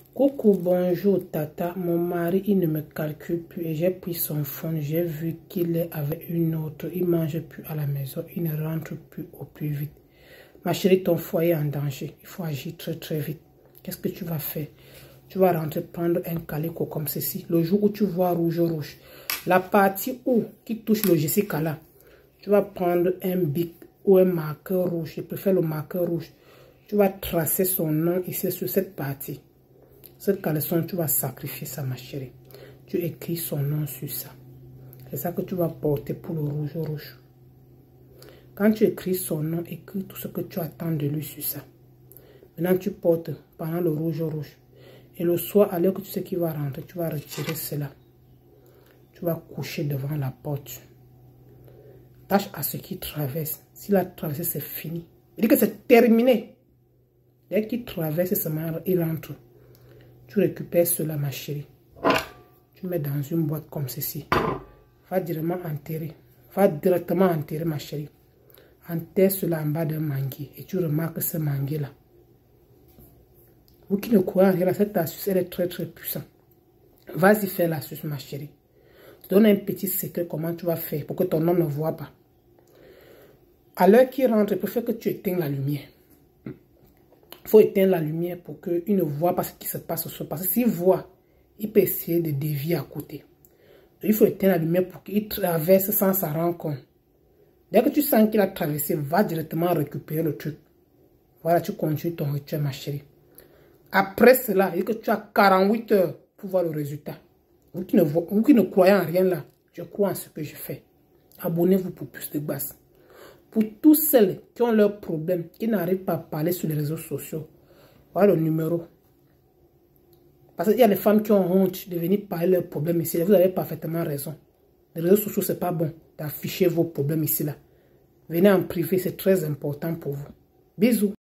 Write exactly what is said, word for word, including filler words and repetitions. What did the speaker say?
Coucou, bonjour Tata, mon mari il ne me calcule plus et j'ai pris son phone, j'ai vu qu'il est avec une autre, il mange plus à la maison, il ne rentre plus au plus vite. Ma chérie, ton foyer est en danger, il faut agir très très vite. Qu'est-ce que tu vas faire? Tu vas rentrer prendre un calico comme ceci, le jour où tu vois rouge rouge, la partie où qui touche le Jessica là, tu vas prendre un bic ou un marqueur rouge, je préfère le marqueur rouge, tu vas tracer son nom ici sur cette partie. Cette caleçon, tu vas sacrifier ça, ma chérie. Tu écris son nom sur ça. C'est ça que tu vas porter pour le rouge rouge. Quand tu écris son nom, écris tout ce que tu attends de lui sur ça. Maintenant, tu portes pendant le rouge rouge. Et le soir, alors que tu sais qu'il va rentrer, tu vas retirer cela. Tu vas coucher devant la porte. Tâche à ce qu'il traverse. S'il a traversé, c'est fini. Il dit que c'est terminé. Dès qu'il traverse, il rentre. Tu récupères cela, ma chérie. Tu mets dans une boîte comme ceci. Va directement enterrer. Va directement enterrer, ma chérie. Enterre cela en bas d'un manguier. Et tu remarques ce manguier-là. Vous qui ne croyez en rien, cette astuce, elle est très très puissante. Vas-y faire l'astuce, ma chérie. Je donne un petit secret comment tu vas faire pour que ton homme ne voit pas. À l'heure qu'il rentre, il préfère que tu éteignes la lumière. Il faut éteindre la lumière pour qu'il ne voit pas ce qui se passe ce parce que s'il voit, il peut essayer de dévier à côté. Donc, il faut éteindre la lumière pour qu'il traverse sans s'en rendre compte. Dès que tu sens qu'il a traversé, va directement récupérer le truc. Voilà, tu continues ton rituel, ma chérie. Après cela, il dit que tu as quarante-huit heures pour voir le résultat. Vous qui ne, vous qui ne croyez en rien là, je crois en ce que je fais. Abonnez-vous pour plus de bases. Pour tous celles qui ont leurs problèmes, qui n'arrivent pas à parler sur les réseaux sociaux, voilà le numéro. Parce qu'il y a des femmes qui ont honte de venir parler leurs problèmes ici. Vous avez parfaitement raison. Les réseaux sociaux, ce n'est pas bon d'afficher vos problèmes ici. Là. Venez en privé, c'est très important pour vous. Bisous.